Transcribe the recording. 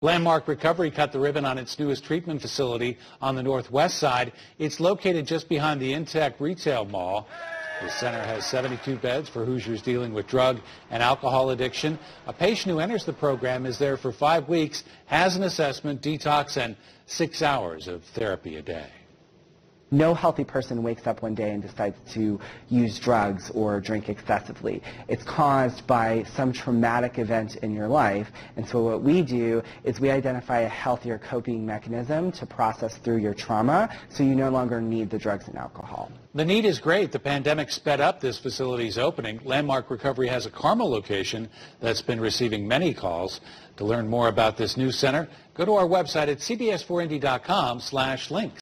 Landmark Recovery cut the ribbon on its newest treatment facility on the northwest side. It's located just behind the Intech Retail Mall. The center has 72 beds for Hoosiers dealing with drug and alcohol addiction. A patient who enters the program is there for 5 weeks, has an assessment, detox, and 6 hours of therapy a day. No healthy person wakes up one day and decides to use drugs or drink excessively. It's caused by some traumatic event in your life, and so what we do is we identify a healthier coping mechanism to process through your trauma so you no longer need the drugs and alcohol. The need is great. The pandemic sped up this facility's opening. Landmark Recovery has a Carmel location that's been receiving many calls. To learn more about this new center, go to our website at cbs4indy.com/links.